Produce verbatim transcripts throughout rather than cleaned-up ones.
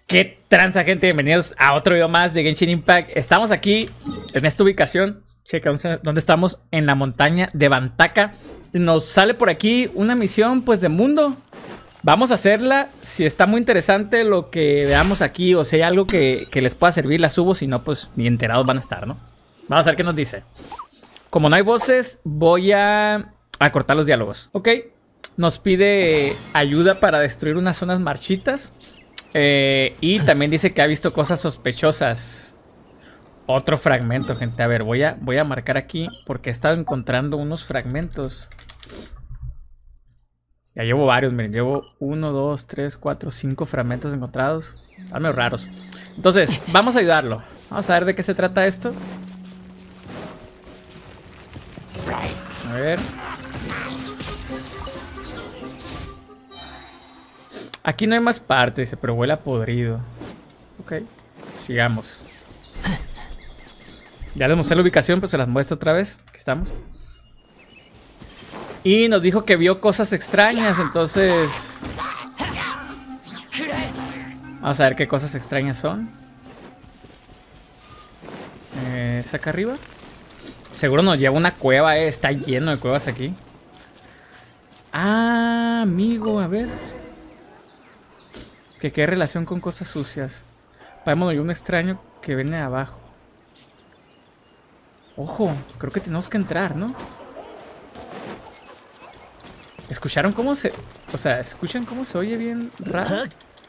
¿Qué tranza, gente? Bienvenidos a otro video más de Genshin Impact. Estamos aquí en esta ubicación. Checa dónde estamos, en la montaña de Vantaka. Y nos sale por aquí una misión, pues, de mundo. Vamos a hacerla. Si está muy interesante lo que veamos aquí, o si hay algo que, que les pueda servir, la subo. Si no, pues, ni enterados van a estar, ¿no? Vamos a ver qué nos dice. Como no hay voces, voy a, a cortar los diálogos. Ok. Nos pide ayuda para destruir unas zonas marchitas. Eh, y también dice que ha visto cosas sospechosas. Otro fragmento, gente. A ver, voy a, voy a marcar aquí porque he estado encontrando unos fragmentos. Ya llevo varios, miren. Llevo uno, dos, tres, cuatro, cinco fragmentos encontrados. Están medio raros. Entonces, vamos a ayudarlo. Vamos a ver de qué se trata esto. A ver. Aquí no hay más parte, dice, pero huele a podrido. Ok, sigamos. Ya les mostré la ubicación, pero se las muestro otra vez. Aquí estamos. Y nos dijo que vio cosas extrañas, entonces... Vamos a ver qué cosas extrañas son. Eh, ¿Es acá arriba? Seguro nos lleva una cueva, eh. Está lleno de cuevas aquí. Ah, amigo, a ver... Que qué relación con cosas sucias. Vamos, hay un extraño que viene de abajo. Ojo, creo que tenemos que entrar, ¿no? ¿Escucharon cómo se...? O sea, ¿escuchan cómo se oye bien raro?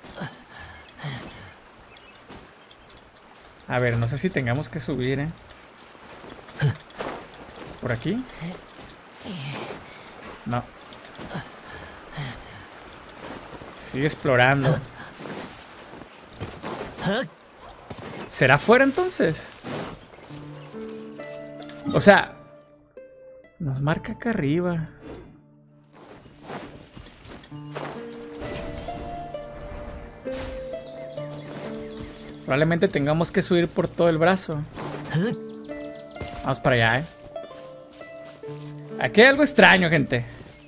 A ver, no sé si tengamos que subir, ¿eh? ¿Por aquí? No. Sigue explorando. ¿Será afuera entonces? O sea, nos marca acá arriba. Probablemente tengamos que subir por todo el brazo. Vamos para allá, eh. Aquí hay algo extraño, gente.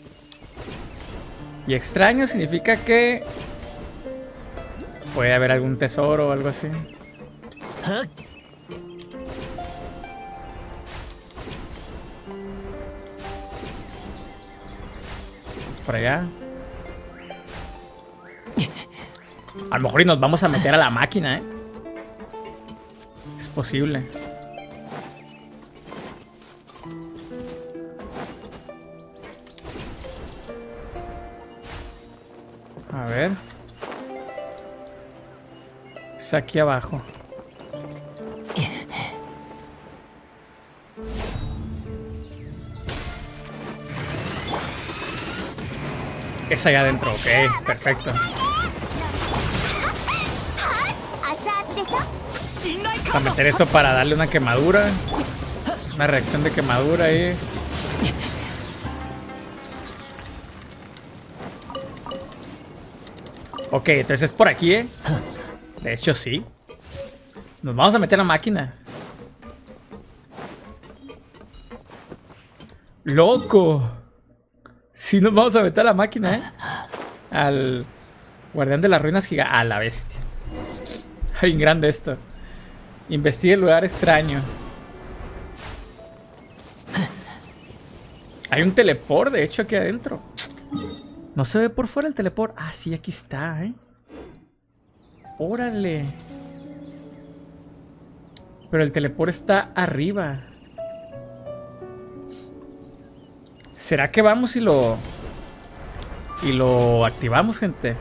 Y extraño significa que puede haber algún tesoro o algo así. Por allá. A lo mejor y nos vamos a meter a la máquina, ¿eh? Es posible. A ver. Es aquí abajo. Es allá adentro, ok, perfecto. Vamos a meter esto para darle una quemadura. Una reacción de quemadura ahí. Ok, entonces es por aquí, ¿eh? De hecho, sí. Nos vamos a meter a la máquina. ¡Loco! Sí, nos vamos a meter a la máquina, ¿eh? Al guardián de las ruinas gigantes. A la bestia. Bien grande esto. Investiga el lugar extraño. Hay un teleport, de hecho, aquí adentro. No se ve por fuera el teleport. Ah, sí, aquí está, ¿eh? Órale. Pero el teleport está arriba. ¿Será que vamos y lo... y lo activamos, gente?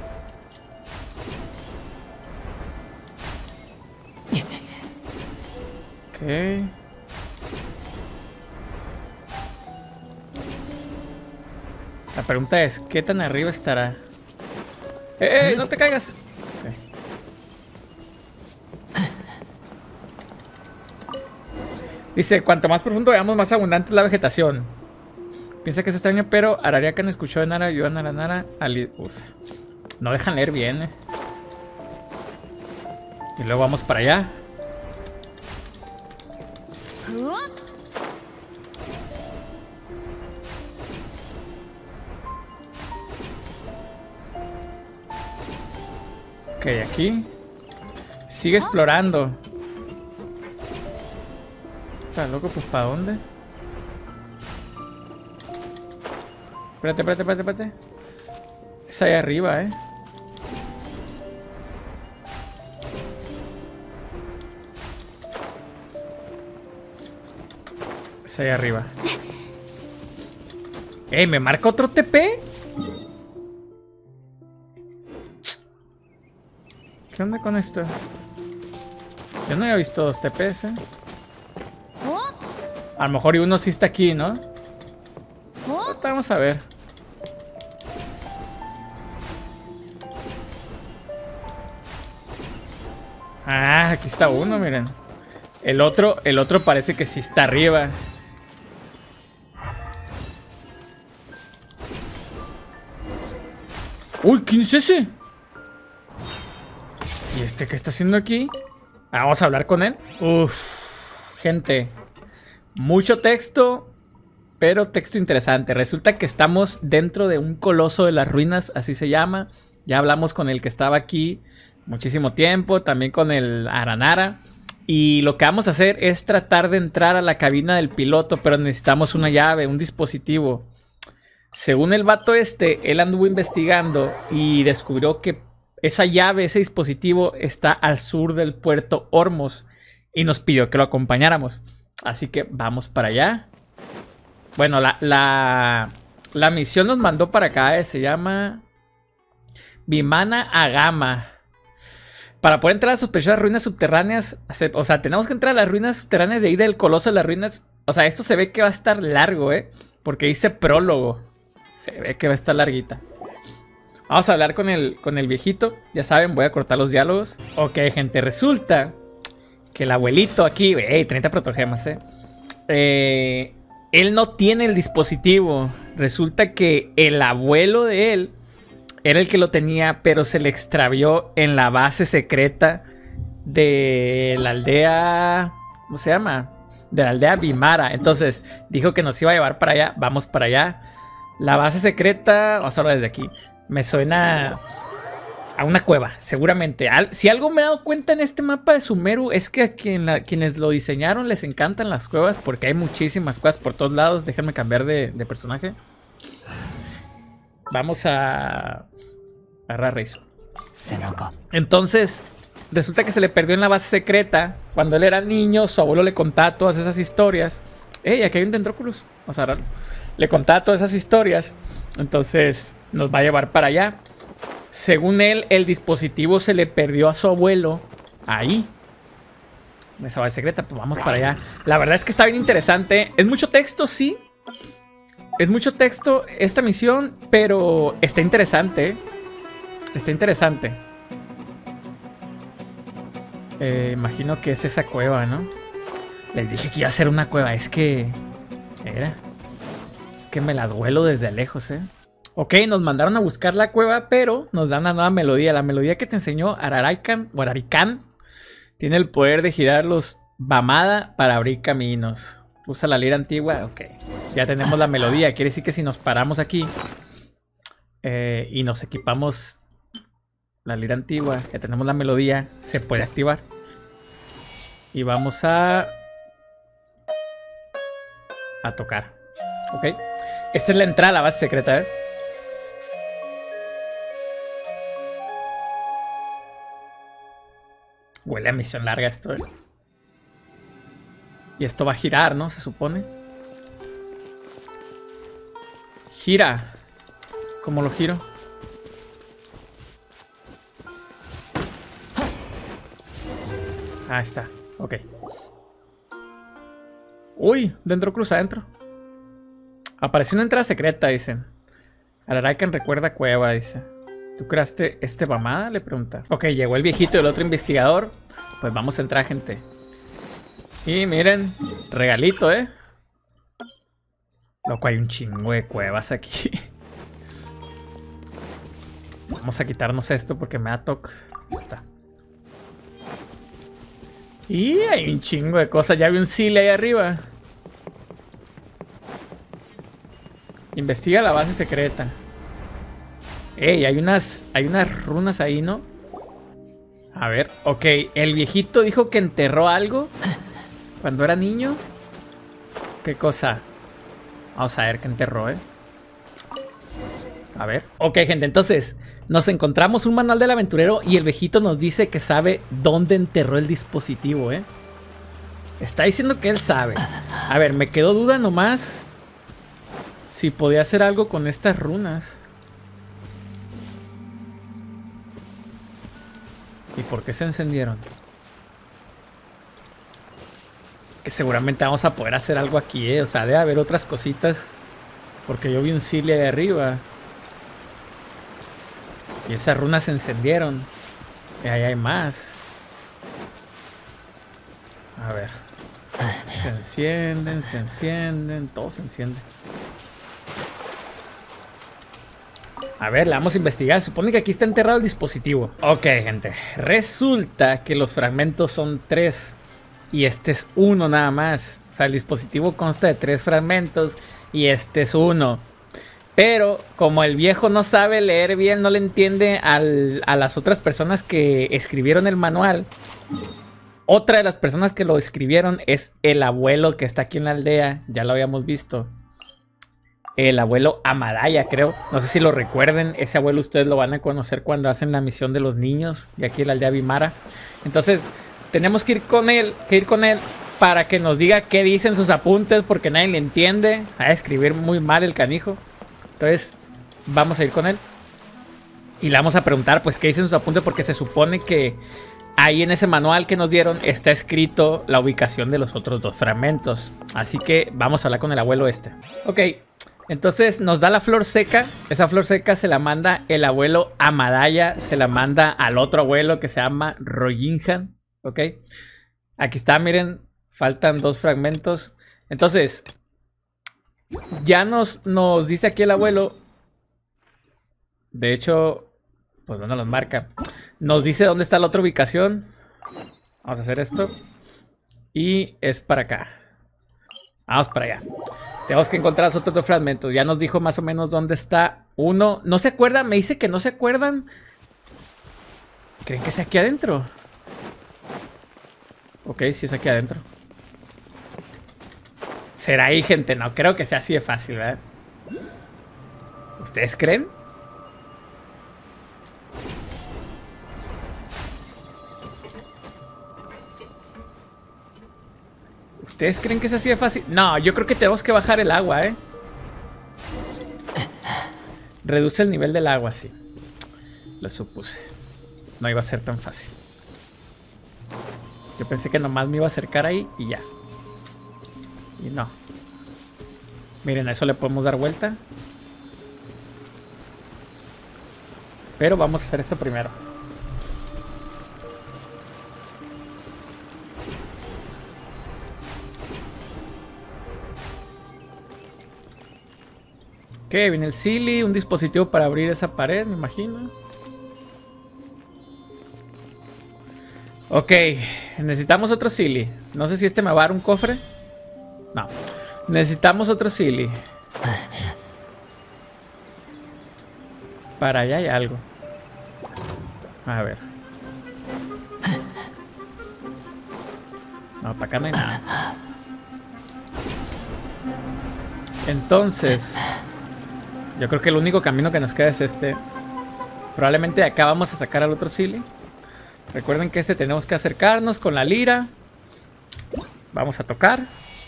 Ok. La pregunta es, ¿qué tan arriba estará? ¡Eh, eh! ¡No te caigas! Okay. Dice, cuanto más profundo veamos, más abundante es la vegetación. Piensa que es extraño, pero Arariakan escuchó de Nara, ayudó a Nara Nara al... Uf. No dejan leer bien, eh. Y luego vamos para allá. Ok, aquí. Sigue explorando. Está loco, pues ¿para dónde? Espérate, espérate, espérate, espérate. Es ahí arriba, eh. Es ahí arriba. ¡Ey! ¿Me marca otro T P? ¿Qué onda con esto? Yo no había visto dos T Ps, eh. A lo mejor y uno sí está aquí, ¿no? Vamos a ver. Ah, aquí está uno, miren. El otro, el otro parece que sí está arriba. Uy, ¿quién es ese? ¿Y este qué está haciendo aquí? Ah, vamos a hablar con él. Uf, gente. Mucho texto, pero texto interesante. Resulta que estamos dentro de un coloso de las ruinas, así se llama. Ya hablamos con el que estaba aquí muchísimo tiempo, también con el Aranara. Y lo que vamos a hacer es tratar de entrar a la cabina del piloto, pero necesitamos una llave, un dispositivo. Según el vato este, él anduvo investigando y descubrió que esa llave, ese dispositivo está al sur del puerto Ormos y nos pidió que lo acompañáramos. Así que vamos para allá. Bueno, la, la, la misión nos mandó para acá, eh, se llama Vimana Agama. Para poder entrar a las sospechosas ruinas subterráneas, o sea, tenemos que entrar a las ruinas subterráneas de ahí del Coloso de las Ruinas. O sea, esto se ve que va a estar largo, ¿eh? Porque dice prólogo. Se ve que va a estar larguita. Vamos a hablar con el, con el viejito. Ya saben, voy a cortar los diálogos. Ok, gente, resulta que el abuelito aquí... ¡Ey! treinta protogemas, ¿eh? ¿eh? Él no tiene el dispositivo. Resulta que el abuelo de él era el que lo tenía, pero se le extravió en la base secreta de la aldea... ¿Cómo se llama? De la aldea Vimara. Entonces, dijo que nos iba a llevar para allá. Vamos para allá. La base secreta... Vamos a hablar desde aquí. Me suena a una cueva, seguramente. Al, si algo me he dado cuenta en este mapa de Sumeru es que a quien la, quienes lo diseñaron les encantan las cuevas porque hay muchísimas cuevas por todos lados. Déjenme cambiar de, de personaje. Vamos a agarrar Reizo. Entonces, resulta que se le perdió en la base secreta. Cuando él era niño, su abuelo le contaba todas esas historias. ¡Ey! Aquí hay un Dendroculus. Vamos a agarrarlo. Le contaba todas esas historias. Entonces nos va a llevar para allá. Según él, el dispositivo se le perdió a su abuelo ahí, en esa base secreta. Pues vamos para allá. La verdad es que está bien interesante. Es mucho texto, sí. Es mucho texto esta misión, pero está interesante. Está interesante. Eh, imagino que es esa cueva, ¿no? Les dije que iba a ser una cueva. Es que... Era... que me las huelo desde lejos, ¿eh? Ok, nos mandaron a buscar la cueva, pero nos dan una nueva melodía. La melodía que te enseñó Araraikan, o Araricán, tiene el poder de girar los Vamada para abrir caminos. Usa la lira antigua. Ok, ya tenemos la melodía. Quiere decir que si nos paramos aquí eh, y nos equipamos la lira antigua, ya tenemos la melodía, se puede activar. Y vamos a... a tocar. Ok. Esta es la entrada a la base secreta, ¿eh? Huele a misión larga esto, ¿eh? Y esto va a girar, ¿no? Se supone. Gira. ¿Cómo lo giro? Ah, está. Ok. Uy, Dendroculus adentro. Apareció una entrada secreta, dicen. Araraikan recuerda cueva, dice. ¿Tú creaste este Vamada? Le pregunta. Ok, llegó el viejito y el otro investigador. Pues vamos a entrar, gente. Y miren, regalito, ¿eh? Loco, hay un chingo de cuevas aquí. Vamos a quitarnos esto porque me da toque. Ahí está. Y hay un chingo de cosas. Ya vi un Sile ahí arriba. Investiga la base secreta. Ey, hay unas, hay unas runas ahí, ¿no? A ver, ok. El viejito dijo que enterró algo cuando era niño. ¿Qué cosa? Vamos a ver qué enterró, ¿eh? A ver. Ok, gente, entonces nos encontramos un manual del aventurero y el viejito nos dice que sabe dónde enterró el dispositivo, ¿eh? Está diciendo que él sabe. A ver, me quedó duda nomás si podía hacer algo con estas runas. ¿Y por qué se encendieron? Que seguramente vamos a poder hacer algo aquí, ¿eh? O sea, debe haber otras cositas. Porque yo vi un Silly ahí arriba. Y esas runas se encendieron. Y ahí hay más. A ver. Se encienden, se encienden. Todo se enciende. A ver, la vamos a investigar. Supone que aquí está enterrado el dispositivo. Ok, gente. Resulta que los fragmentos son tres. Y este es uno nada más. O sea, el dispositivo consta de tres fragmentos. Y este es uno. Pero como el viejo no sabe leer bien, no le entiende al, a las otras personas que escribieron el manual. Otra de las personas que lo escribieron es el abuelo que está aquí en la aldea. Ya lo habíamos visto. El abuelo Amadaya, creo. No sé si lo recuerden. Ese abuelo ustedes lo van a conocer cuando hacen la misión de los niños de aquí en la aldea Vimara. Entonces, tenemos que ir con él, que ir con él para que nos diga qué dicen sus apuntes, porque nadie le entiende. Va a escribir muy mal el canijo. Entonces, vamos a ir con él. Y le vamos a preguntar, pues, qué dicen sus apuntes, porque se supone que ahí en ese manual que nos dieron está escrito la ubicación de los otros dos fragmentos. Así que vamos a hablar con el abuelo este. Ok. Entonces nos da la flor seca. Esa flor seca se la manda el abuelo Amadaya. Se la manda al otro abuelo que se llama Royinhan. Ok. Aquí está, miren. Faltan dos fragmentos. Entonces, ya nos, nos dice aquí el abuelo. De hecho, pues ¿dónde nos marca? Nos dice dónde está la otra ubicación. Vamos a hacer esto. Y es para acá. Vamos para allá. Tenemos que encontrar los otros dos fragmentos. Ya nos dijo más o menos dónde está uno. ¿No se acuerdan? Me dice que no se acuerdan. ¿Creen que es aquí adentro? Ok, sí es aquí adentro. ¿Será ahí, gente? No creo que sea así de fácil, ¿verdad? ¿Ustedes creen? ¿Ustedes creen que es así de fácil? No, yo creo que tenemos que bajar el agua, ¿eh? Reduce el nivel del agua, sí. Lo supuse. No iba a ser tan fácil. Yo pensé que nomás me iba a acercar ahí y ya. Y no. Miren, a eso le podemos dar vuelta. Pero vamos a hacer esto primero. Ok, viene el Silly, un dispositivo para abrir esa pared, me imagino. Ok, necesitamos otro Silly. No sé si este me va a dar un cofre. No, necesitamos otro Silly. Para allá hay algo. A ver. No, para acá no hay nada. Entonces, yo creo que el único camino que nos queda es este. Probablemente de acá vamos a sacar al otro Silly. Recuerden que este tenemos que acercarnos con la lira. Vamos a tocar.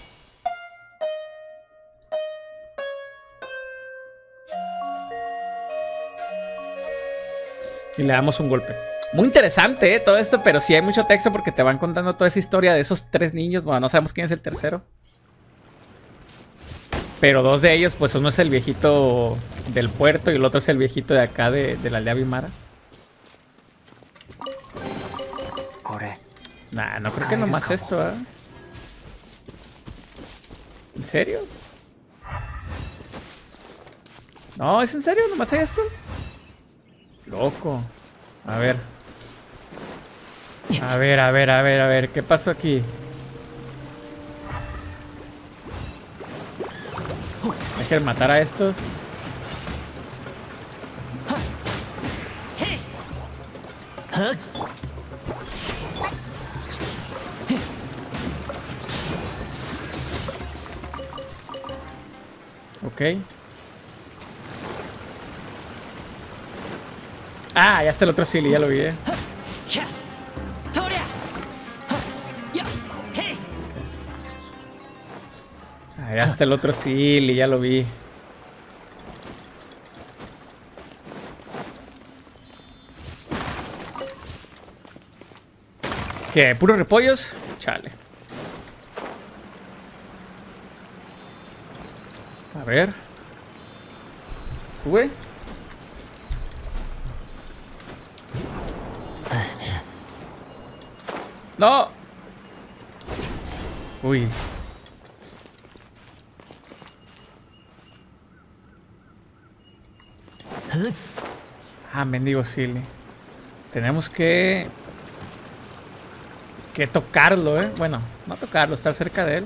Y le damos un golpe. Muy interesante, ¿eh? Todo esto, pero sí hay mucho texto porque te van contando toda esa historia de esos tres niños. Bueno, no sabemos quién es el tercero. Pero dos de ellos, pues uno es el viejito del puerto y el otro es el viejito de acá de, de la aldea Vimara. Nah, no creo que nomás esto, ¿eh? ¿En serio? No, ¿es en serio? ¿Nomás hay esto? Loco. A ver. A ver, a ver, a ver, a ver. ¿Qué pasó aquí? Hay que matar a estos. Ok. Ah, ya está el otro Silly, ya lo vi, eh. Ah, ya está el otro Silly, ya lo vi. ¿Qué? ¿Puros repollos? Chale. A ver. Sube. No. Uy. Ah, mendigo Silly. Tenemos que... Que tocarlo, eh. Bueno, no tocarlo, estar cerca de él.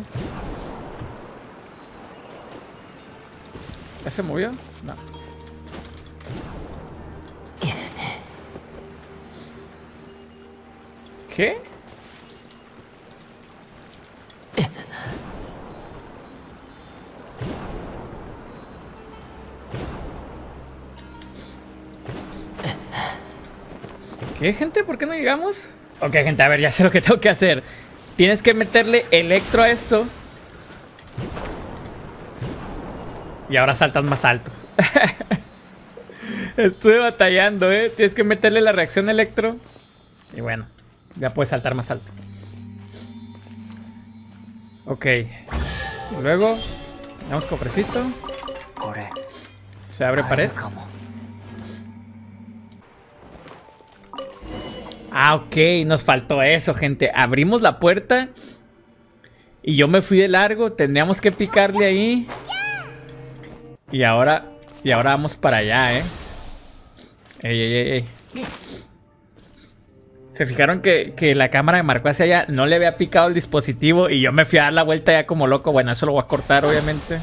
¿Ya se movió? No. ¿Qué? ¿Qué, gente? ¿Por qué no llegamos? Ok, gente, a ver, ya sé lo que tengo que hacer. Tienes que meterle electro a esto. Y ahora saltas más alto. Estuve batallando, ¿eh? Tienes que meterle la reacción electro. Y bueno, ya puedes saltar más alto. Ok. Y luego, damos cofrecito. Se abre pared. Ah, ok, nos faltó eso, gente. Abrimos la puerta y yo me fui de largo. Tendríamos que picarle ahí. Y ahora, y ahora vamos para allá, ¿eh? Ey, ey, ey, ey. Se fijaron que, que la cámara me marcó hacia allá. No le había picado el dispositivo y yo me fui a dar la vuelta ya como loco. Bueno, eso lo voy a cortar, obviamente.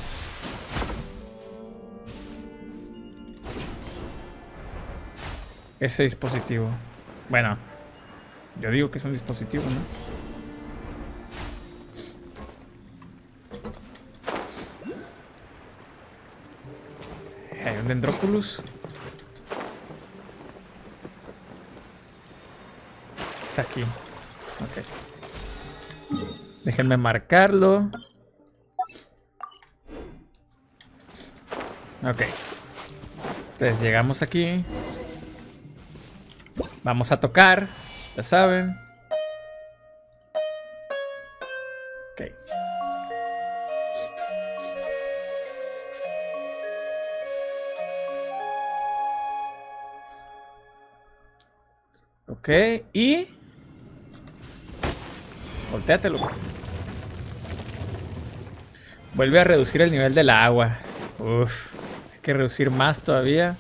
Ese dispositivo. Bueno, yo digo que es un dispositivo, ¿no? Hay un Dendroculus. Es aquí. Ok. Déjenme marcarlo. Ok. Entonces llegamos aquí. Vamos a tocar. Ya saben. Ok. Ok, y... Voltéate, loco. Vuelve a reducir el nivel del agua. Uf, hay que reducir más todavía.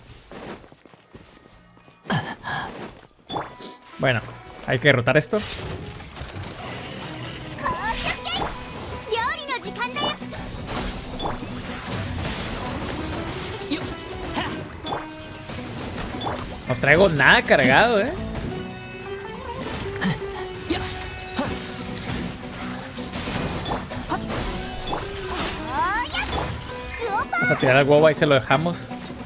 Bueno, hay que derrotar esto. No traigo nada cargado, eh. Vamos a tirar al huevo, ahí se lo dejamos.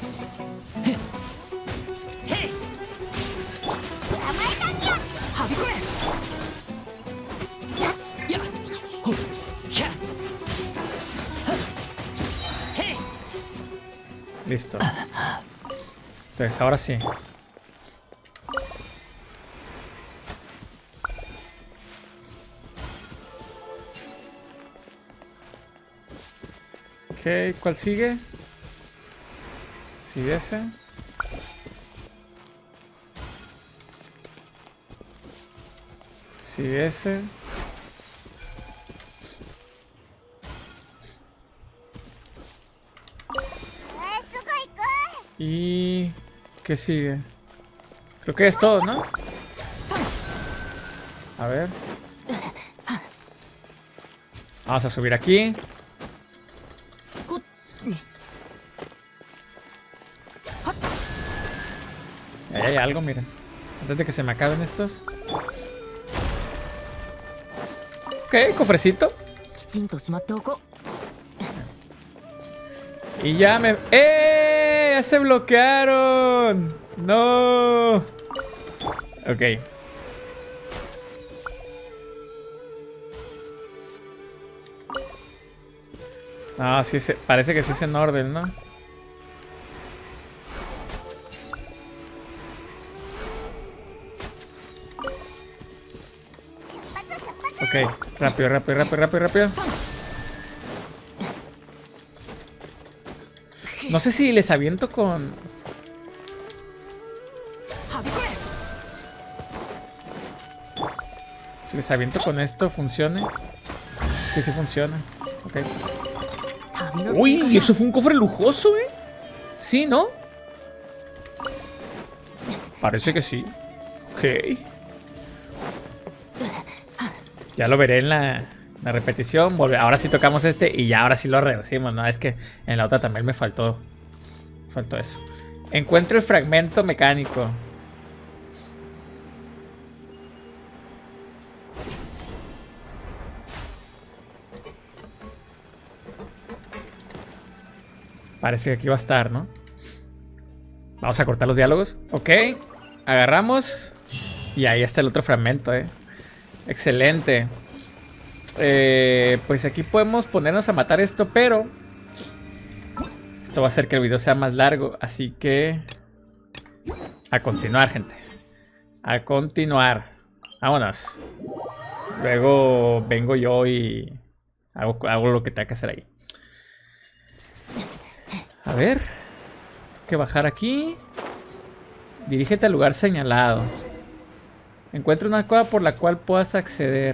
Listo. Entonces, ahora sí. Ok, ¿cuál sigue? Sí, ese. Sí, ese. Y... ¿qué sigue? Creo que es todo, ¿no? A ver. Vamos a subir aquí. Ahí hay algo, miren. Antes de que se me acaben estos. Ok, cofrecito. Y ya me... ¡Eh! ¡Ya se bloquearon! ¡No! Ok. Ah, sí, se... parece que sí es en orden, ¿no? Ok, rápido, rápido, rápido, rápido, rápido. No sé si les aviento con... Si les aviento con esto, ¿funcione? Que sí funciona. Ok. Uy, eso fue un cofre lujoso, ¿eh? Sí, ¿no? Parece que sí. Ok. Ya lo veré en la, la repetición. Volve. Ahora sí tocamos este y ya ahora sí lo reducimos, ¿no? Es que en la otra también me faltó. Faltó eso. Encuentro el fragmento mecánico. Parece que aquí va a estar, ¿no? Vamos a cortar los diálogos. Ok. Agarramos. Y ahí está el otro fragmento, ¿eh? Excelente. Eh, pues aquí podemos ponernos a matar esto, pero... esto va a hacer que el video sea más largo. Así que... a continuar, gente. A continuar. Vámonos. Luego vengo yo y... hago, hago lo que tenga que hacer ahí. A ver. Hay que bajar aquí. Dirígete al lugar señalado. Encuentra una cueva por la cual puedas acceder.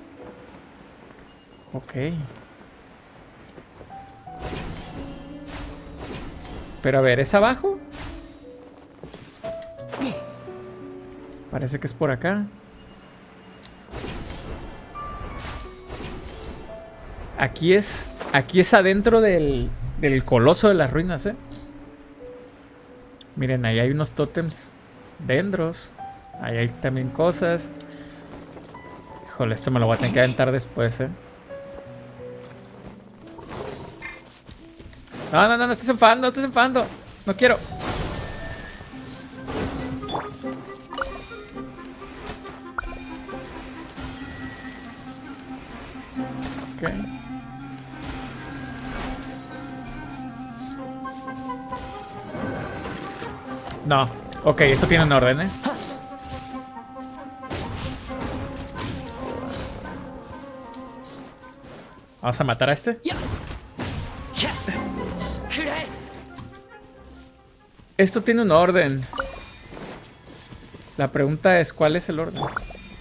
Ok. Pero a ver, ¿es abajo? Parece que es por acá. Aquí es... aquí es adentro del... del coloso de las ruinas, ¿eh? Miren, ahí hay unos tótems dendros. Ahí hay también cosas. Híjole, esto me lo voy a tener que aventar después, ¿eh? No, no, no, no estés enfadando, no estés enfadando. No quiero. Ok. No. Ok, esto tiene un orden, ¿eh? Vamos a matar a este. Esto tiene un orden. La pregunta es, ¿cuál es el orden?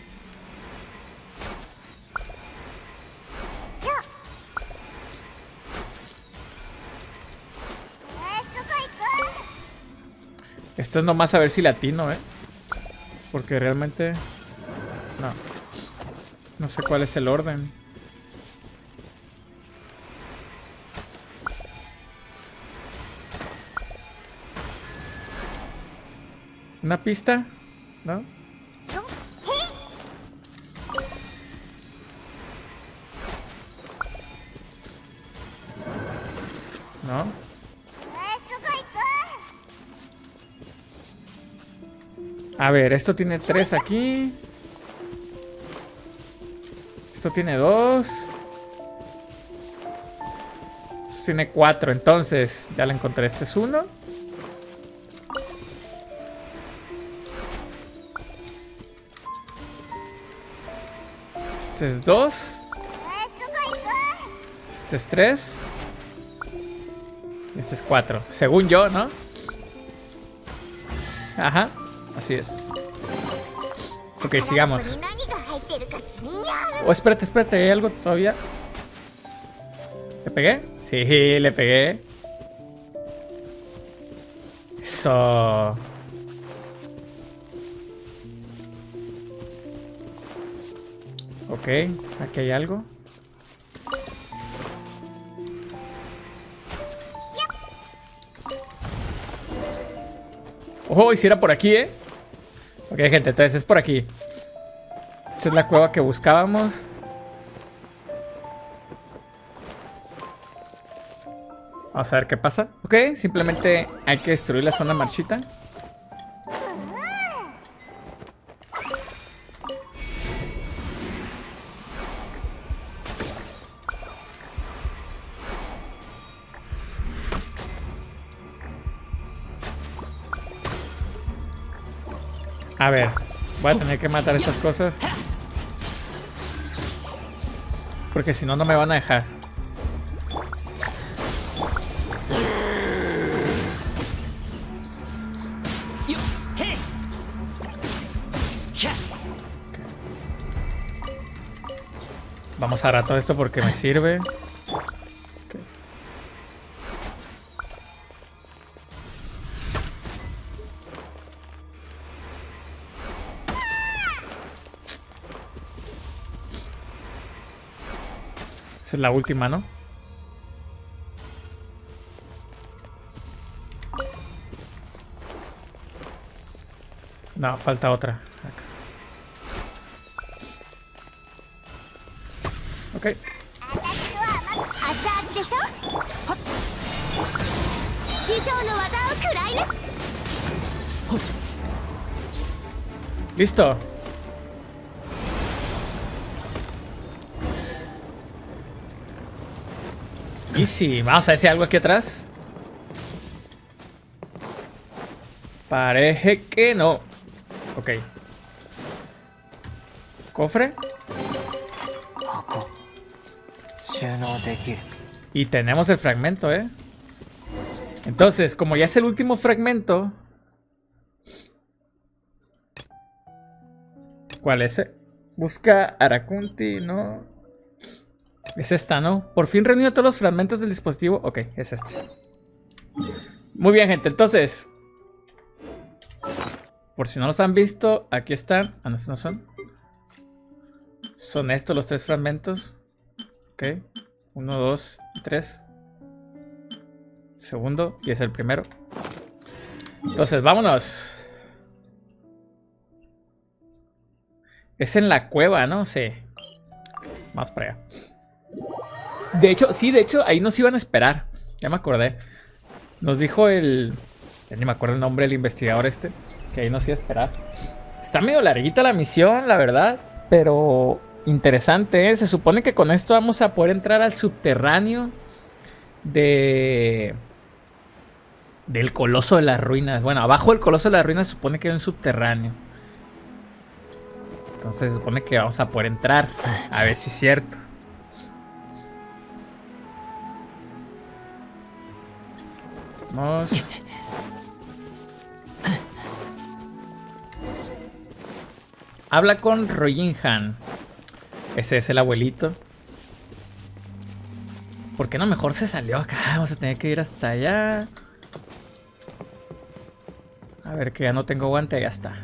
Esto es nomás a ver si latino, ¿eh? Porque realmente... no. No sé cuál es el orden. ¿Una pista? ¿No? ¿No? A ver, esto tiene tres aquí. Esto tiene dos. Esto tiene cuatro. Entonces, ya la encontré. Este es uno. Este es dos. Este es tres. Este es cuatro. Según yo, ¿no? Ajá. Así es. Ok, sigamos. Oh, espérate, espérate. ¿Hay algo todavía? ¿Le pegué? Sí, le pegué. Eso. Ok, aquí hay algo. Oh, hiciera por aquí, ¿eh? Ok, gente, entonces es por aquí. Esta es la cueva que buscábamos. Vamos a ver qué pasa. Ok, simplemente hay que destruir la zona marchita. A ver, voy a tener que matar estas cosas. Porque si no, no me van a dejar. Vamos a agarrar todo esto porque me sirve. Okay. Esa es la última, ¿no? No, falta otra. Acá. Ok. Listo. Easy. Vamos a ver si hay algo aquí atrás. Parece que no. Ok. Cofre. Y tenemos el fragmento, ¿eh? Entonces, como ya es el último fragmento... ¿Cuál es? Busca Arakunti, ¿no? Es esta, ¿no? Por fin reunió todos los fragmentos del dispositivo. Ok, es este. Muy bien, gente. Entonces... Por si no los han visto, aquí están. Ah, no, estos no son. Son estos los tres fragmentos. Ok. Uno, dos, tres. Segundo. Y es el primero. Entonces, vámonos. Es en la cueva, ¿no? Sí. Más para allá. De hecho, sí, de hecho, ahí nos iban a esperar. Ya me acordé. Nos dijo el... Ya ni me acuerdo el nombre del investigador este. Que ahí nos iba a esperar. Está medio larguita la misión, la verdad. Pero... interesante, ¿eh? Se supone que con esto vamos a poder entrar al subterráneo de... del Coloso de las Ruinas. Bueno, abajo del Coloso de las Ruinas se supone que hay un subterráneo. Entonces se supone que vamos a poder entrar. A ver si es cierto. Vamos. Habla con Rojinhan. Ese es el abuelito. ¿Por qué no mejor se salió acá? Vamos a tener que ir hasta allá. A ver, que ya no tengo guante. Ya está.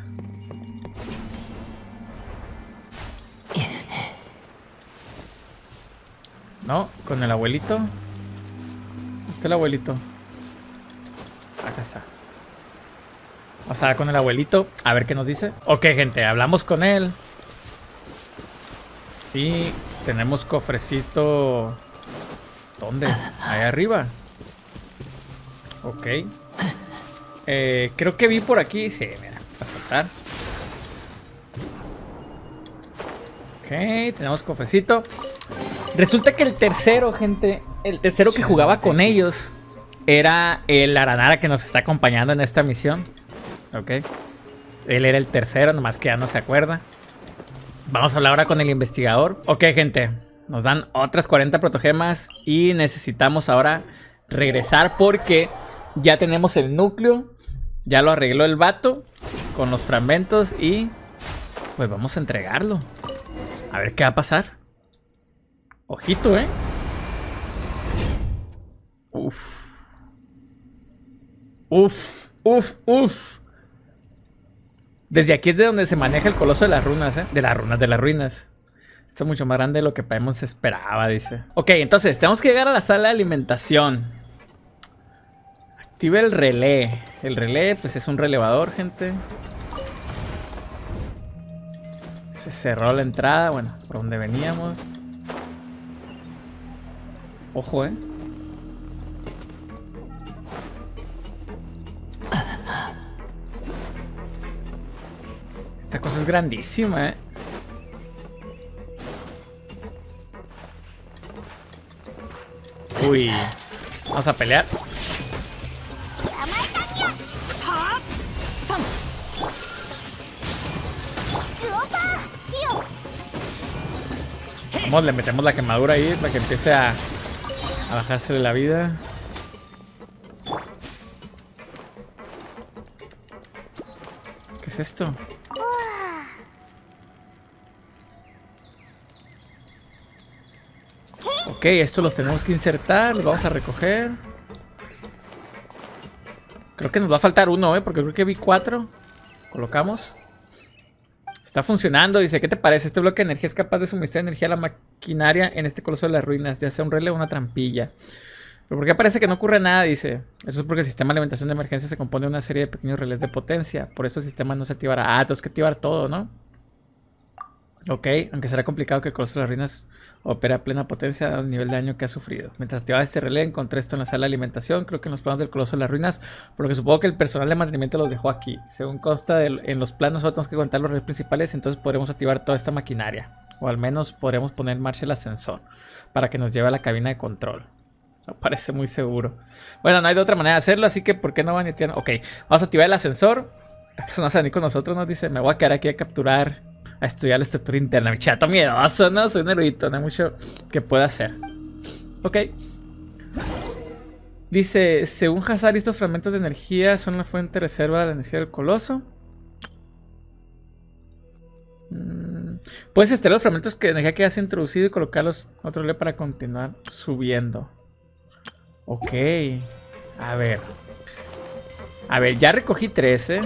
No, con el abuelito. ¿Dónde está el abuelito? Acá está. Vamos a ver con el abuelito. A ver qué nos dice. Ok, gente, hablamos con él. Y tenemos cofrecito. ¿Dónde? Ahí arriba. Ok. Eh, creo que vi por aquí. Sí, mira, para saltar. Ok, tenemos cofrecito. Resulta que el tercero, gente, el tercero que jugaba con ellos era el Aranara que nos está acompañando en esta misión. Ok. Él era el tercero, nomás que ya no se acuerda. Vamos a hablar ahora con el investigador. Ok, gente. Nos dan otras cuarenta protogemas y necesitamos ahora regresar porque ya tenemos el núcleo. Ya lo arregló el vato con los fragmentos y pues vamos a entregarlo. A ver qué va a pasar. Ojito, ¿eh? Uf. Uf, uf, uf. Desde aquí es de donde se maneja el Coloso de las Runas, ¿eh? De las runas, de las ruinas. Esto es mucho más grande de lo que Paimon se esperaba, dice. Ok, entonces, tenemos que llegar a la sala de alimentación. Activa el relé. El relé, pues es un relevador, gente. Se cerró la entrada, bueno, por donde veníamos. Ojo, eh. Esta cosa es grandísima, eh. Uy. Vamos a pelear. Vamos, le metemos la quemadura ahí para que empiece a, a bajarse la vida. ¿Qué es esto? Ok, esto los tenemos que insertar, los vamos a recoger. Creo que nos va a faltar uno, ¿eh? Porque creo que vi cuatro. Colocamos. Está funcionando, dice, ¿qué te parece? Este bloque de energía es capaz de suministrar energía a la maquinaria en este coloso de las ruinas, ya sea un relé o una trampilla. ¿Pero por qué parece que no ocurre nada? Dice, eso es porque el sistema de alimentación de emergencia se compone de una serie de pequeños relés de potencia, por eso el sistema no se activará. Ah, tenemos que activar todo, ¿no? Ok, aunque será complicado que el coloso de las ruinas opere a plena potencia dado el nivel de daño que ha sufrido. Mientras activaba este relé, encontré esto en la sala de alimentación, creo que en los planos del coloso de las ruinas, por lo que supongo que el personal de mantenimiento los dejó aquí. Según consta de, en los planos, solo tenemos que contar los relés principales, entonces podremos activar toda esta maquinaria. O al menos podremos poner en marcha el ascensor, para que nos lleve a la cabina de control. No parece muy seguro. Bueno, no hay de otra manera de hacerlo, así que ¿por qué no van y tienen? Ok, vamos a activar el ascensor. ¿Acaso no se van a ir con nosotros? Nos dice, me voy a quedar aquí a capturar... a estudiar la estructura interna. Mi chato miedoso, ¿no? Soy un erudito, no hay mucho que pueda hacer. Ok. Dice, según Hazard, estos fragmentos de energía son la fuente reserva de la energía del coloso. Mm. Puedes extraer los fragmentos de energía que has introducido y colocarlos en otro relé para continuar subiendo. Ok. A ver. A ver, ya recogí trece.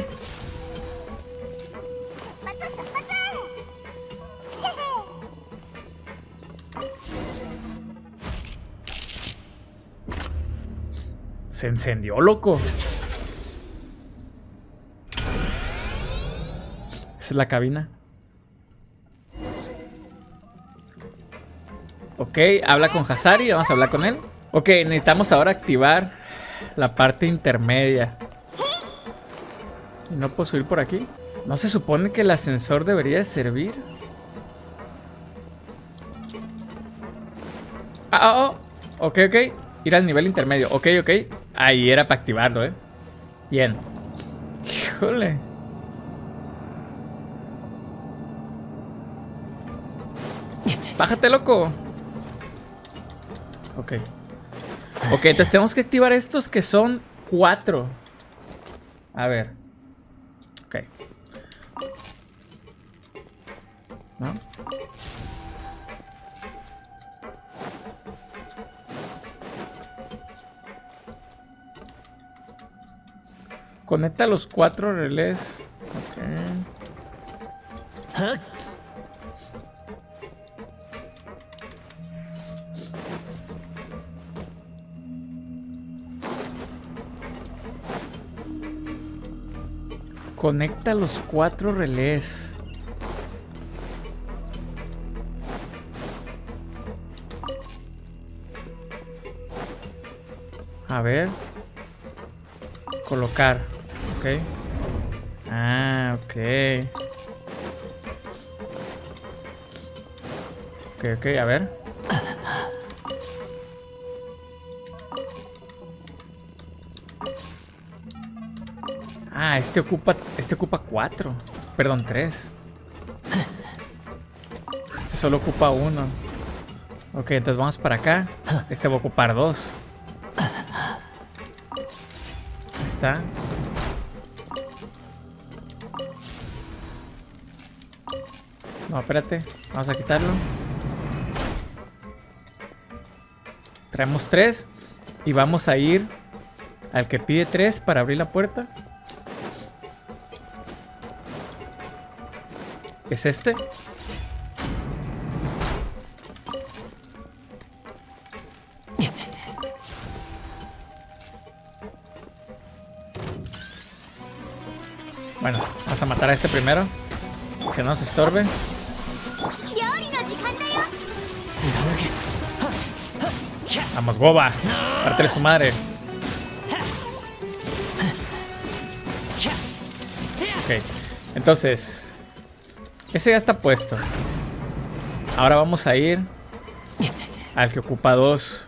Se encendió, loco. Esa es la cabina. Ok, habla con Hazari. Vamos a hablar con él. Ok, necesitamos ahora activar la parte intermedia. ¿No puedo subir por aquí? ¿No se supone que el ascensor debería servir? Ah, oh, ok, ok. Ir al nivel intermedio. Ok, ok. Ahí era para activarlo, ¿eh? Bien. Híjole. Bájate, loco. Ok. Ok, entonces tenemos que activar estos que son cuatro. A ver. Ok. ¿No? Conecta los cuatro relés. Ok. Conecta los cuatro relés. A ver. Colocar. Ok. Ah, ok. Ok, ok, a ver. Ah, este ocupa, este ocupa cuatro. Perdón, tres. Este solo ocupa uno. Ok, entonces vamos para acá. Este va a ocupar dos. Ahí está. No, espérate. Vamos a quitarlo. Traemos tres. Y vamos a ir al que pide tres para abrir la puerta. ¿Es este? Bueno, vamos a matar a este primero. Que no nos estorbe. Vamos, boba. Pártele su madre. Ok. Entonces, Ese ya está puesto. Ahora vamos a ir al que ocupa dos.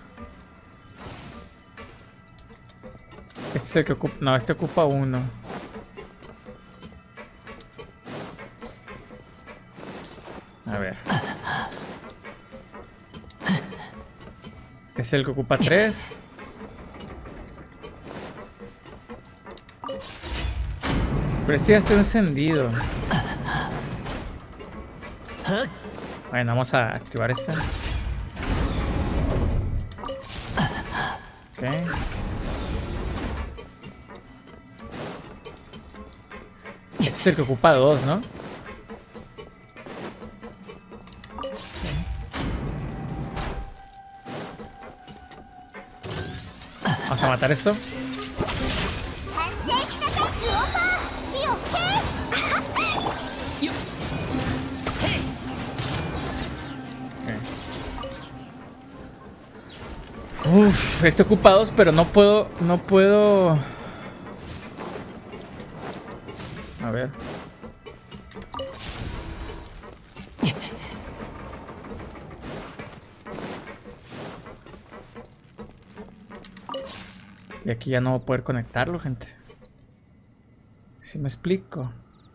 Este es el que ocupa... No, este ocupa uno. A ver. Este es el que ocupa tres. Pero este ya está encendido. Bueno, vamos a activar este. Ok. Este es el que ocupa dos, ¿no? Vamos a matar esto. Uf, este ocupa dos, pero no puedo, no puedo... A ver. Y aquí ya no voy a poder conectarlo, gente. ¿Sí me explico?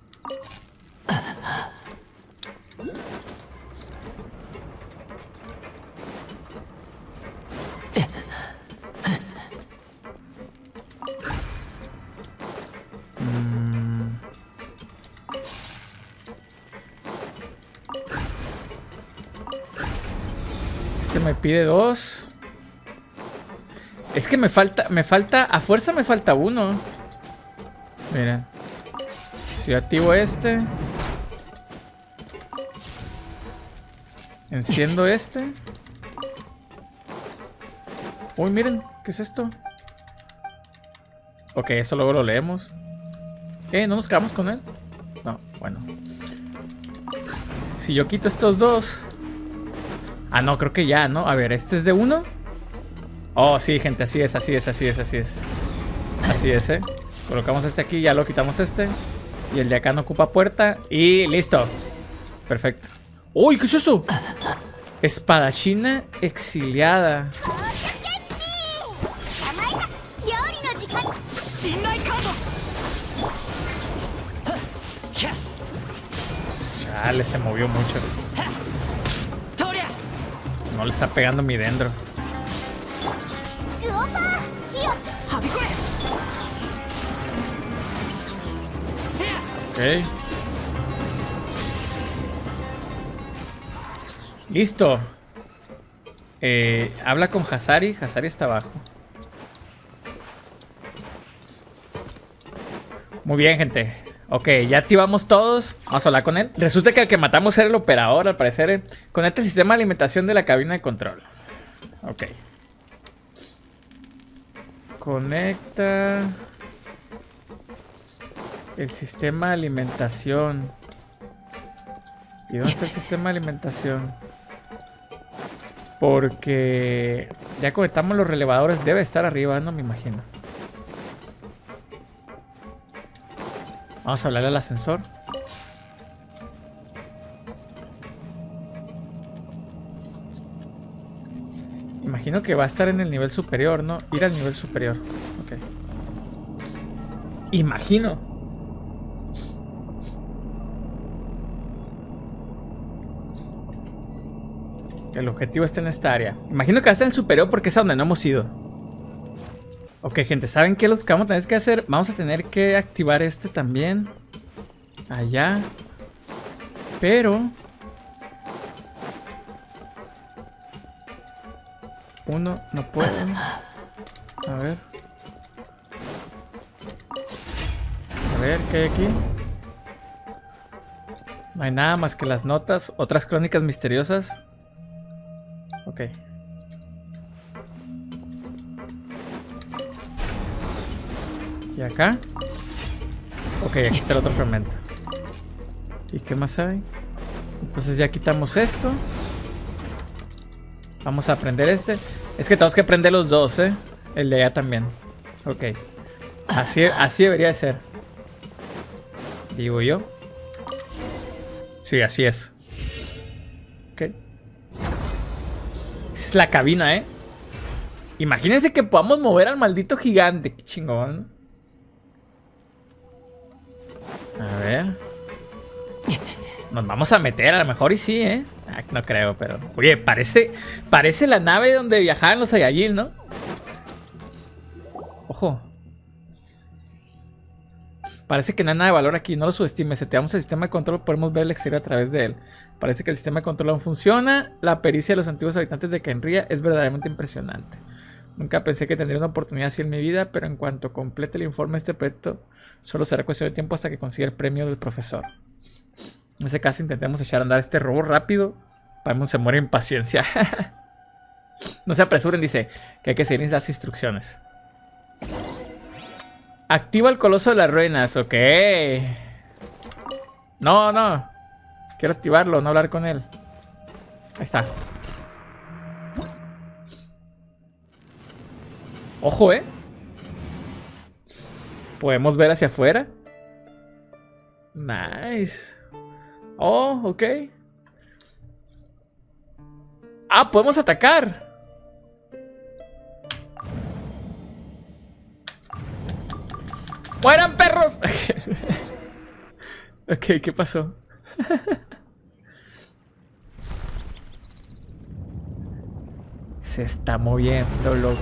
Este me pide dos. Es que me falta, me falta, a fuerza me falta uno. Miren. Si yo activo este. Enciendo este. Uy, miren, ¿qué es esto? Ok, eso luego lo leemos. Eh, ¿no nos quedamos con él? No, bueno. Si yo quito estos dos. Ah, no, creo que ya, ¿no? A ver, ¿este es de uno? Oh, sí, gente, así es, así es, así es, así es. Así es, ¿eh? Colocamos este aquí, ya lo quitamos este. Y el de acá no ocupa puerta. Y listo. Perfecto. ¡Uy! ¿Qué es eso? Espadachina exiliada. Chale, se movió mucho. No le está pegando mi dendro. Ok. Listo. Eh, habla con Hasari. Hasari está abajo. Muy bien, gente. Ok, ya activamos todos. Vamos a hablar con él. Resulta que el que matamos era el operador, al parecer. Eh. Conecta el sistema de alimentación de la cabina de control. Ok. Conecta el sistema de alimentación. ¿Y dónde está el sistema de alimentación? Porque ya conectamos los relevadores. Debe estar arriba, no me imagino. Vamos a hablarle al ascensor. Imagino que va a estar en el nivel superior, ¿no? Ir al nivel superior. Ok. Imagino. El objetivo está en esta área. Imagino que va a estar en el superior porque es a donde no hemos ido. Ok, gente, ¿saben qué es lo que vamos a tener que hacer? Vamos a tener que activar este también. Allá. Pero... uno no puede. A ver. A ver, ¿qué hay aquí? No hay nada más que las notas. Otras crónicas misteriosas. Ok. ¿Y acá? Ok, aquí está el otro fragmento. ¿Y qué más hay? Entonces ya quitamos esto. Vamos a prender este. Es que tenemos que prender los dos, ¿eh? El de allá también. Ok. Así, así debería de ser. Digo yo. Sí, así es. Ok. Es la cabina, ¿eh? Imagínense que podamos mover al maldito gigante. Qué chingón. A ver. Nos vamos a meter, a lo mejor y sí, ¿eh? Ah, no creo, pero... Oye, parece... Parece la nave donde viajaban los Saiyajin, ¿no? Ojo. Parece que no hay nada de valor aquí, no lo subestimes. Seteamos el sistema de control, podemos ver el exterior a través de él. Parece que el sistema de control aún funciona. La pericia de los antiguos habitantes de Kenria es verdaderamente impresionante. Nunca pensé que tendría una oportunidad así en mi vida, pero en cuanto complete el informe de este proyecto, solo será cuestión de tiempo hasta que consiga el premio del profesor. En ese caso intentemos echar a andar este robot rápido. Paimon se muere en paciencia. No se apresuren, dice que hay que seguir las instrucciones. Activa el coloso de las ruinas, ok. No, no. Quiero activarlo, no hablar con él. Ahí está. Ojo, eh. Podemos ver hacia afuera. Nice. Oh, ok. Ah, podemos atacar. ¡Mueran, perros! Ok, ¿qué pasó? Se está moviendo, loco.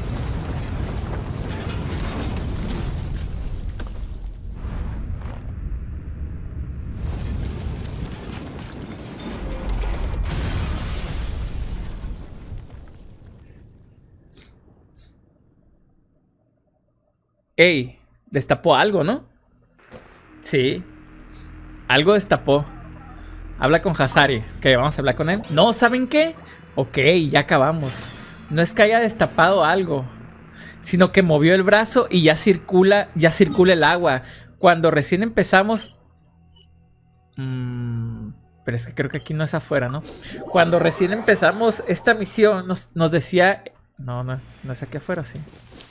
Ey, destapó algo, ¿no? Sí. Algo destapó. Habla con Hasari. Ok, vamos a hablar con él. No, ¿saben qué? Ok, ya acabamos. No es que haya destapado algo, sino que movió el brazo y ya circula, ya circula el agua. Cuando recién empezamos... Mmm, pero es que creo que aquí no es afuera, ¿no? Cuando recién empezamos esta misión, nos, nos decía... No, no es, no es aquí afuera, sí.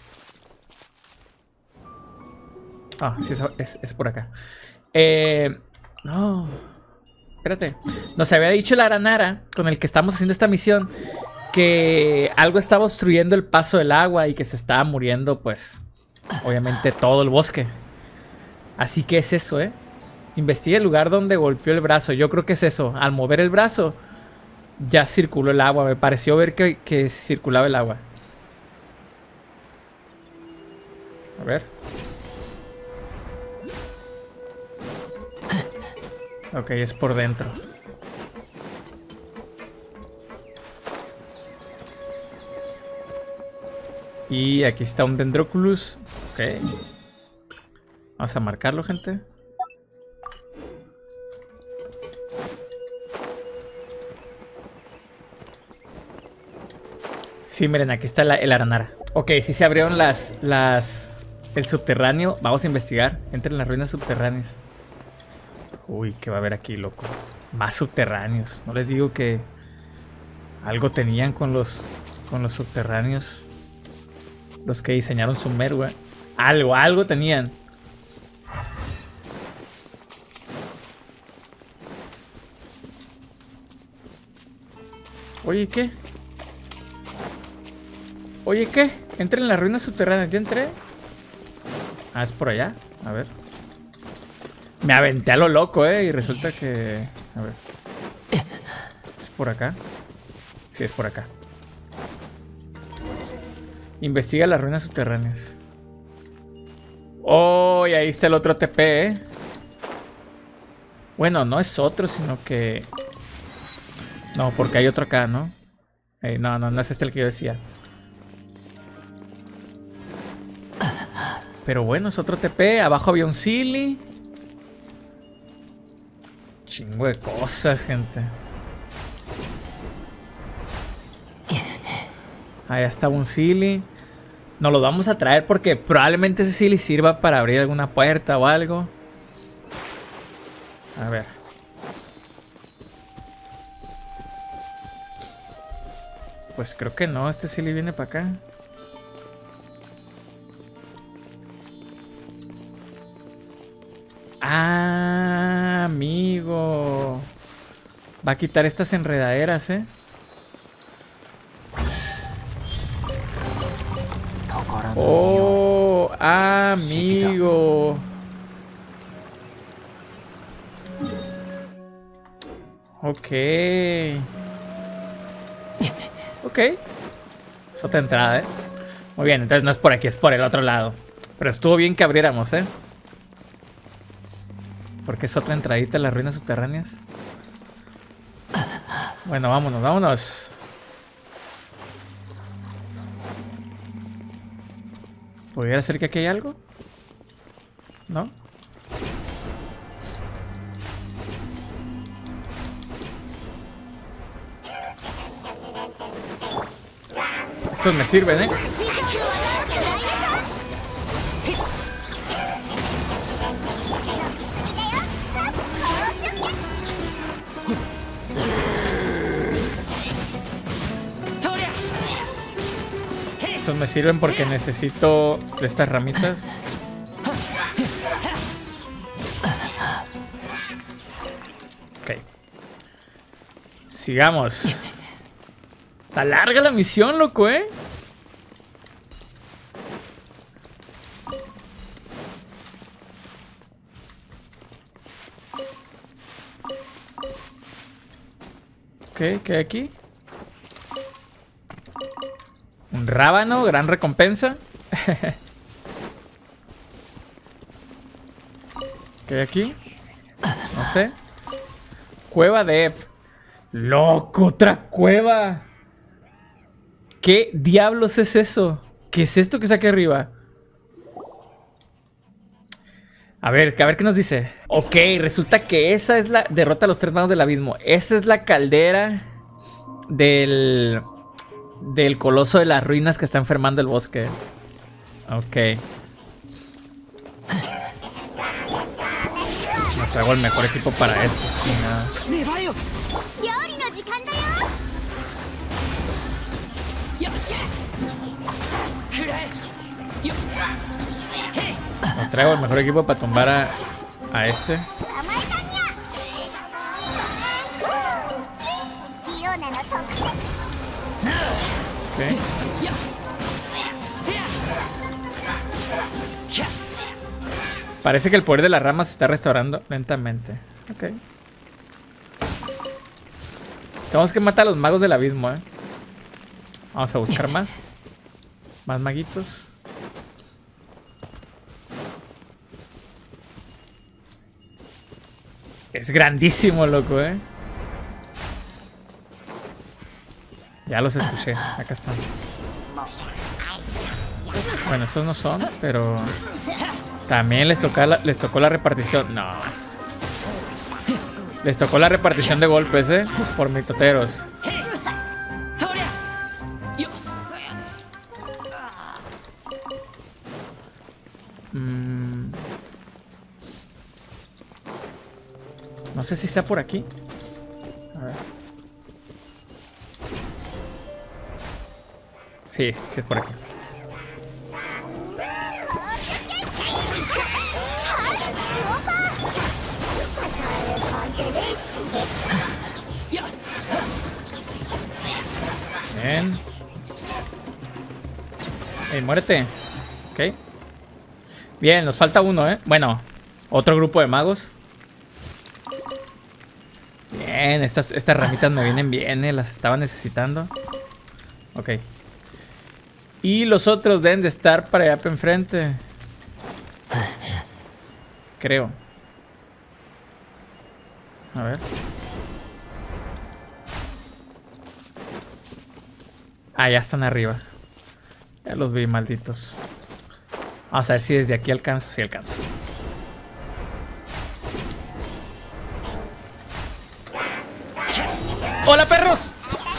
Ah, sí, es, es, es por acá. Eh, no. Espérate. Nos había dicho el Aranara, con el que estamos haciendo esta misión, que algo estaba obstruyendo el paso del agua y que se estaba muriendo, pues, obviamente todo el bosque. Así que es eso, ¿eh? Investiga el lugar donde golpeó el brazo. Yo creo que es eso. Al mover el brazo, ya circuló el agua. Me pareció ver que, que circulaba el agua. A ver. Ok, es por dentro. Y aquí está un Dendroculus. Ok. Vamos a marcarlo, gente. Sí, miren, aquí está la, el Aranara. Ok, sí se abrieron las, las... el subterráneo. Vamos a investigar. Entren en las ruinas subterráneas. Uy, ¿qué va a haber aquí, loco? Más subterráneos. No les digo que algo tenían con los con los subterráneos. Los que diseñaron Sumeru, ¿eh? Algo, algo tenían. Oye, ¿qué? Oye, ¿qué? Entré en las ruinas subterráneas. ¿Ya entré? Ah, es por allá. A ver. Me aventé a lo loco, eh. Y resulta que... A ver. ¿Es por acá? Sí, es por acá. Investiga las ruinas subterráneas. Oh, y ahí está el otro T P, eh. Bueno, no es otro, sino que... No, porque hay otro acá, ¿no? Hey, no, no, no es este el que yo decía. Pero bueno, es otro T P. Abajo había un Silly. Chingo de cosas, gente. Ahí estaba un Silly. Nos lo vamos a traer porque probablemente ese Silly sirva para abrir alguna puerta o algo. A ver. Pues creo que no. Este Silly viene para acá. Ah, amigo. Va a quitar estas enredaderas, ¿eh? Oh, amigo. Ok. Ok. Es otra entrada, ¿eh? Muy bien, entonces no es por aquí, es por el otro lado. Pero estuvo bien que abriéramos, ¿eh? Porque es otra entradita a las ruinas subterráneas. Bueno, vámonos, vámonos. ¿Pudiera ser que aquí hay algo? ¿No? Estos me sirven, ¿eh? Estos me sirven porque necesito de estas ramitas. Ok. Sigamos. Está larga la misión, loco, ¿eh? Ok, ¿qué hay aquí? Un rábano, gran recompensa. ¿Qué hay aquí? No sé. Cueva de Ep. ¡Loco! ¡Otra cueva! ¿Qué diablos es eso? ¿Qué es esto que está aquí arriba? A ver, a ver qué nos dice. Ok, resulta que esa es la... Derrota a los tres magos del abismo. Esa es la caldera del... Del coloso de las ruinas que está enfermando el bosque. Ok. Me traigo el mejor equipo para esto. Y nada. Me traigo el mejor equipo para tumbar a, a este. Okay. Parece que el poder de las ramas se está restaurando lentamente. Ok. Tenemos que matar a los magos del abismo, eh. Vamos a buscar más. Más maguitos. Es grandísimo, loco, eh. Ya los escuché. Acá están. Bueno, estos no son, pero... También les tocó la, les tocó la repartición. No. Les tocó la repartición de golpes, eh. Por mitoteros. Mm. No sé si sea por aquí. A ver. Sí, sí es por aquí. Bien. Ey, muérete. Ok. Bien, nos falta uno, ¿eh? Bueno, otro grupo de magos. Bien, estas, estas ramitas me vienen bien, ¿eh? Las estaba necesitando. Ok. Y los otros deben de estar para allá para enfrente. Creo. A ver. Ah, ya están arriba. Ya los vi, malditos. Vamos a ver si desde aquí alcanzo. Sí alcanzo. ¡Hola, perros!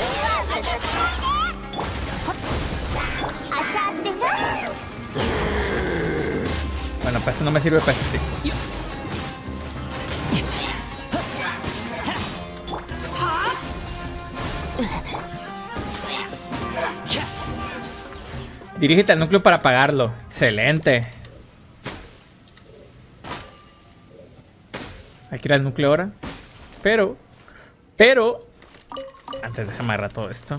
Bueno, para este no me sirve, para este sí. Dirígete al núcleo para apagarlo. Excelente. Hay que ir al núcleo ahora. Pero, Pero antes déjame agarrar todo esto.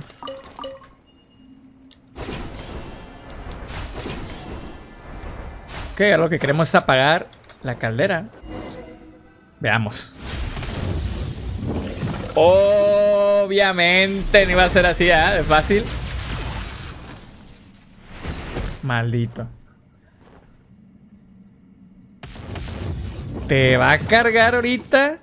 Ok, lo que queremos es apagar la caldera. Veamos. Obviamente no iba a ser así, ¿eh? De fácil. Maldito. Te va a cargar ahorita.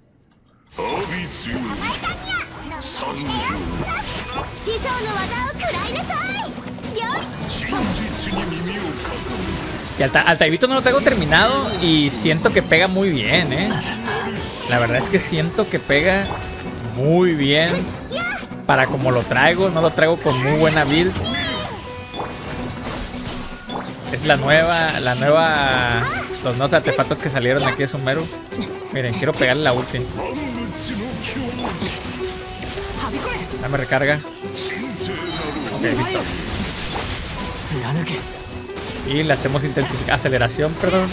Y al, al Taibito no lo tengo terminado y siento que pega muy bien, ¿eh? La verdad es que siento que pega muy bien para como lo traigo. No lo traigo con muy buena build. Es la nueva, la nueva, los nuevos artefactos que salieron aquí de Sumeru. Miren, quiero pegarle la ulti. Dame recarga. Ok, listo. Y le hacemos intensificación, aceleración, perdón.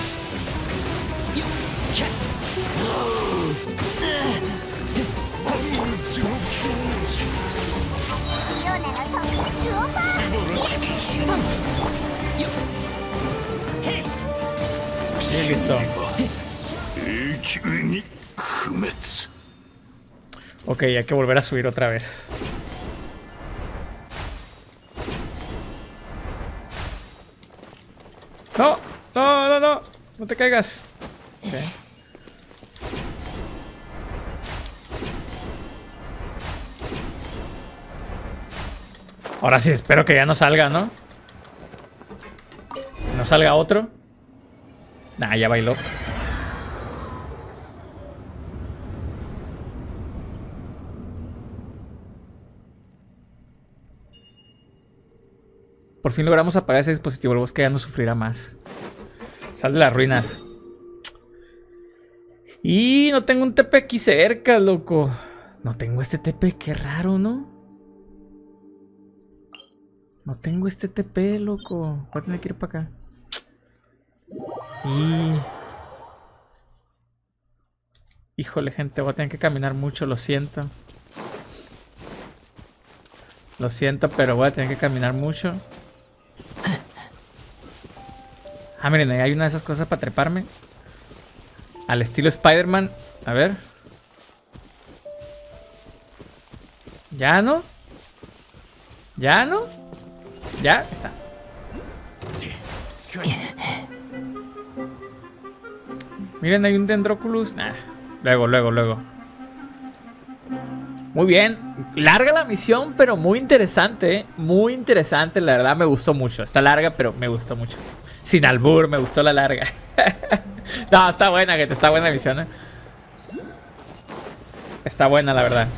Y listo. Ok, hay que volver a subir otra vez. No, no, no, no. No te caigas. Okay. Ahora sí, espero que ya no salga, ¿no? No salga otro. Nah, ya bailó. Por fin logramos apagar ese dispositivo. El bosque ya no sufrirá más. Sal de las ruinas. Y no tengo un T P aquí cerca, loco. No tengo este T P, qué raro, ¿no? No tengo este T P, loco. Voy a tener que ir para acá. Y... híjole, gente, voy a tener que caminar mucho, lo siento. Lo siento, pero voy a tener que caminar mucho. Ah, miren, ahí hay una de esas cosas para treparme. Al estilo Spider-Man. A ver. ¿Ya no? ¿Ya no? ¿Ya? Está. Miren, hay un Dendroculus. Nah. Luego, luego, luego. Muy bien. Larga la misión, pero muy interesante, ¿eh? Muy interesante, la verdad me gustó mucho. Está larga, pero me gustó mucho. Sin albur, me gustó la larga. No, está buena, gente. Está buena la misión, ¿eh? Está buena, la verdad.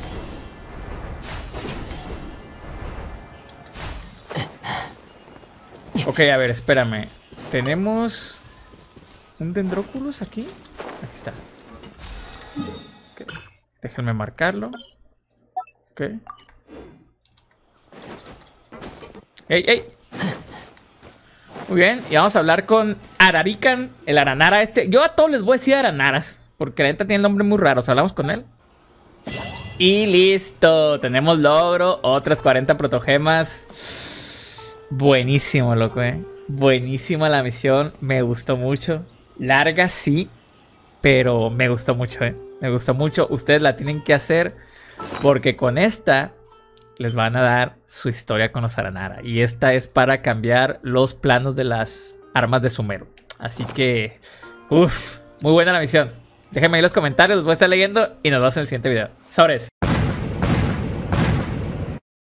Ok, a ver, espérame. Tenemos un Dendroculus aquí. Aquí está. Okay. Déjenme marcarlo. Ok. ¡Ey, ey! Muy bien, y vamos a hablar con Ararican, el Aranara este. Yo a todos les voy a decir Aranaras, porque la neta tiene el nombre muy raro. Hablamos con él. Y listo, tenemos logro, otras cuarenta protogemas. Buenísimo, loco, eh. Buenísima la misión, me gustó mucho. Larga, sí, pero me gustó mucho, eh. Me gustó mucho, ustedes la tienen que hacer, porque con esta les van a dar su historia con los Aranara. Y esta es para cambiar los planos de las armas de Sumeru. Así que, uff, muy buena la misión. Déjenme ahí los comentarios, los voy a estar leyendo y nos vemos en el siguiente video. Sobres.